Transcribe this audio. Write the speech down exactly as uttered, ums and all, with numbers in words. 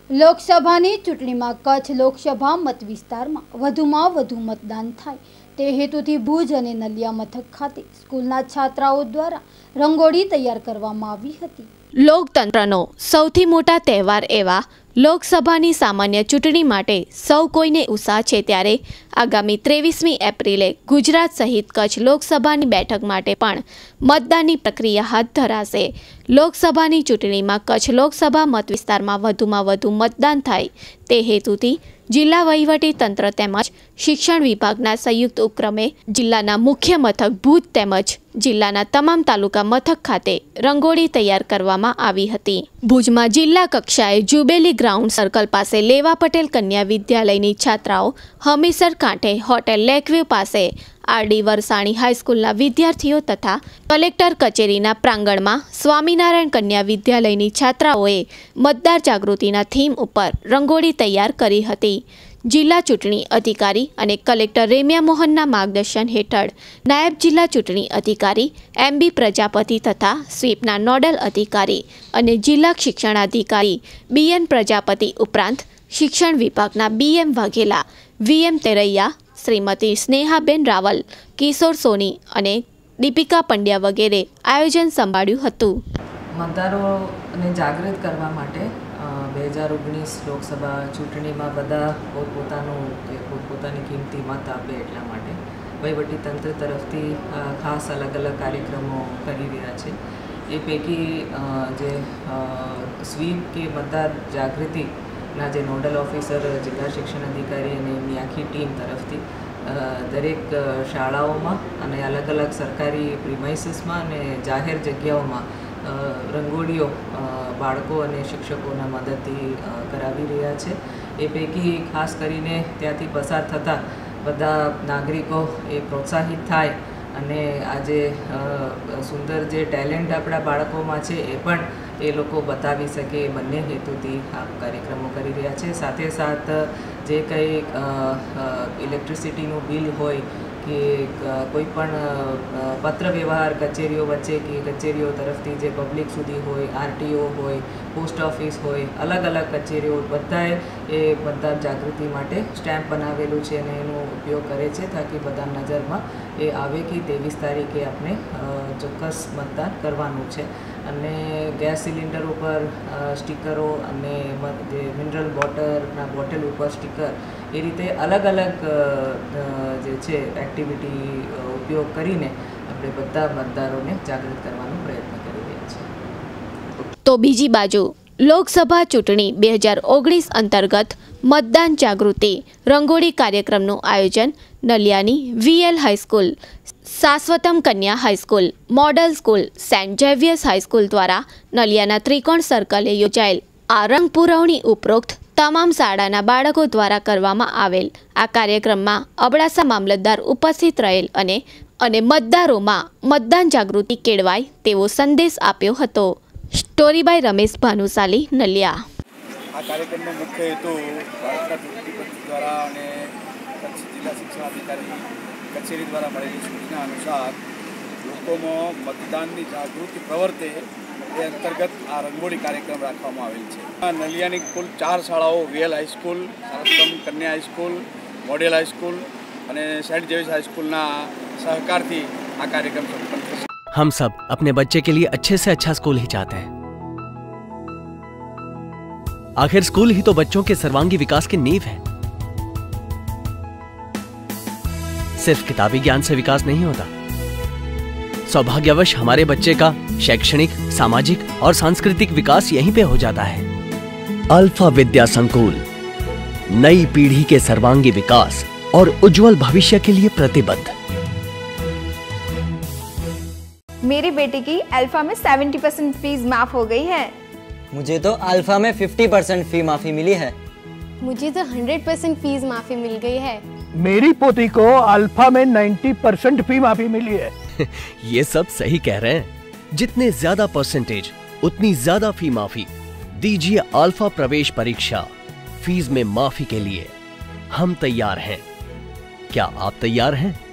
લોકસભાની ચૂંટણીમાં કચ્છ લોકસભા મત વિસ્તારમાં વધુમાં વધુ મતદાન થાય તે હેતુથી ભુજ અને નલિયા મથક ખાતે સ્કૂલના છાત્રાઓ દ્વારા રંગોળી તૈયાર કરવામાં આવી હતી। લોકતંત્રનો સૌથી મોટા તહેવાર એવા લોકસભાની સામાન્ય ચૂંટણી માટે સૌ કોઈને ઉત્સાહ છે, ત્યારે આગામી ત્રેવીસમી એપ્રિલે ગુજરાત સહિત કચ્છ લોકસભાની બેઠક માટે પણ મતદાનની પ્રક્રિયા હાથ ધરાશે। લોકસભાની ચૂંટણીમાં કચ્છ લોકસભા મત વિસ્તારમાં વધુમાં વધુ મતદાન થાય તે હેતુથી જિલ્લા વહીવટી તંત્ર તેમજ શિક્ષણ વિભાગના સંયુક્ત ઉપક્રમે જિલ્લાના મુખ્ય મથક ભુજ તેમજ જિલ્લાના તમામ તાલુકા મથક ખાતે રંગોળી તૈયાર કરવામાં આવી હતી। ભુજમાં જિલ્લા કક્ષાએ જુબેલી ગ્રાઉન્ડ સર્કલ પાસે લેવા પટેલ કન્યા વિદ્યાલયની છાત્રાઓ હમીસર કાંઠે હોટેલ લેકવ્યુ પાસે આરડી વરસાણી હાઈસ્કૂલના વિદ્યાર્થીઓ તથા કલેક્ટર કચેરીના પ્રાંગણમાં સ્વામિનારાયણ કન્યા વિદ્યાલયની છાત્રાઓએ મતદાર જાગૃતિના થીમ ઉપર રંગોળી તૈયાર કરી હતી। જિલ્લા ચૂંટણી અધિકારી અને કલેક્ટર રેમ્યા મોહનના માર્ગદર્શન હેઠળ નાયબ જિલ્લા ચૂંટણી અધિકારી એમ બી પ્રજાપતિ તથા સ્વીપના નોડલ અધિકારી અને જિલ્લા શિક્ષણાધિકારી બી એન પ્રજાપતિ ઉપરાંત શિક્ષણ વિભાગના બી એમ વાઘેલા, વી એમ તેરૈયા, શ્રીમતી સ્નેહાબેન રાવલ, કિશોર સોની અને દીપિકા પંડ્યા વગેરે આયોજન સંભાળ્યું હતું। મતદારોને જાગૃત કરવા માટે બે હજાર ઓગણીસ લોકસભા ચૂંટણીમાં બધા પોતપોતાનું પોતપોતાની કિંમતી મત આપે એટલા માટે વહીવટીતંત્ર તરફથી ખાસ અલગ અલગ કાર્યક્રમો કરી રહ્યા છે। એ પૈકી જે સ્વીપ કે મતદાર જાગૃતિના જે નોડલ ઓફિસર જિલ્લા શિક્ષણ અધિકારી અને એમની આખી ટીમ તરફથી દરેક શાળાઓમાં અને અલગ અલગ સરકારી પ્રિમાઇસીસમાં અને જાહેર જગ્યાઓમાં રંગોળીઓ બાળકો અને શિક્ષકોના મદદથી કરાવી રહ્યા છે। એ પૈકી ખાસ કરીને ત્યાંથી પસાર થતા બધા નાગરિકો એ પ્રોત્સાહિત થાય અને આજે સુંદર જે ટેલેન્ટ આપણા બાળકોમાં છે એ પણ એ લોકો બતાવી શકે, એ બંને હેતુથી આ કાર્યક્રમો કરી રહ્યા છે। સાથે સાથ જે કંઈ ઇલેક્ટ્રિસિટીનું બિલ હોય કે કોઈ પણ પત્ર વ્યવહાર કચેરીઓ વચ્ચે કે કચેરીઓ તરફથી જે પબ્લિક સુધી હોય, આરટીઓ હોય, પોસ્ટ ઓફિસ હોય, અલગ અલગ કચેરીઓ બધાએ એ મતદાર જાગૃતિ માટે સ્ટેમ્પ બનાવેલું છે અને એનો ઉપયોગ કરે છે તાકી બધા નજરમાં એ આવે કે ત્રેવીસ તારીખે આપણે ચોક્કસ મતદાન કરવાનું છે। અને ગેસ સિલિન્ડર ઉપર સ્ટીકરો અને જે મિનરલ વોટરના બોટલ ઉપર સ્ટીકર, એ રીતે અલગ અલગ જે છે એક્ટિવિટી ઉપયોગ કરીને આપણે બધા મતદારોને જાગૃત કરવાનો પ્રયત્ન કરી રહ્યા છીએ। તો બીજી બાજુ લોકસભા ચૂંટણી બે હજાર ઓગણીસ અંતર્ગત મતદાન જાગૃતિ રંગોળી કાર્યક્રમનું આયોજન નલિયાની વી L high school, Shashvatam Kanya high school, model school, Saint Xavier's high school દ્વારા નલિયાના ત્રિકોણ સર્કલે યોજાયેલ આ રંગ પુરવણી ઉપરોક્ત તમામ શાળાના બાળકો દ્વારા કરવામાં આવેલ આ કાર્યક્રમમાં અબડાસા મામલતદાર ઉપસ્થિત રહેલ અને અને મતદારોમાં મતદાન જાગૃતિ કેળવાય તેવો સંદેશ આપ્યો હતો। Story by Ramesh Bhanushali, Naliya. આ કાર્યક્રમનો મુખ્ય હેતુ ભારતના ચૂંટણી પંચ દ્વારા અને કચ્છ જિલ્લા શિક્ષણાધિકારી કચેરી દ્વારા મળેલી સૂચના અનુસાર લોકોમાં મતદાનની જાગૃતિ પ્રવર્તે એ અંતર્ગત આ રંગોળી કાર્યક્રમ રાખવામાં આવેલ છે। નલિયાની કુલ ચાર શાળાઓ VL high school, Shashvatam Kanya high school, model high school અને સેન્ટ ઝેવિયર્સ હાઈસ્કૂલના સહકારથી આ કાર્યક્રમ સંપન્ન થશે। हम सब अपने बच्चे के लिए अच्छे से अच्छा स्कूल ही चाहते हैं। आखिर स्कूल ही तो बच्चों के सर्वांगीण विकास की नींव है। सिर्फ किताबी ज्ञान से विकास नहीं होता। सौभाग्यवश हमारे बच्चे का शैक्षणिक, सामाजिक और सांस्कृतिक विकास यहीं पे हो जाता है। अल्फा विद्या संकुल नई पीढ़ी के सर्वांगीण विकास और उज्जवल भविष्य के लिए प्रतिबद्ध। मेरी बेटी की अल्फा में सत्तर परसेंट फीस माफ हो गई है। मुझे तो अल्फा में पचास परसेंट फी माफी मिली है। मुझे तो सौ परसेंट फीस माफी मिल गई है। मेरी पोती को अल्फा में नब्बे परसेंट फी माफी मिली है। ये सब सही कह रहे हैं। जितने ज्यादा परसेंटेज उतनी ज्यादा फी माफी। दीजिए अल्फा प्रवेश परीक्षा, फीस में माफी के लिए हम तैयार हैं। क्या आप तैयार हैं?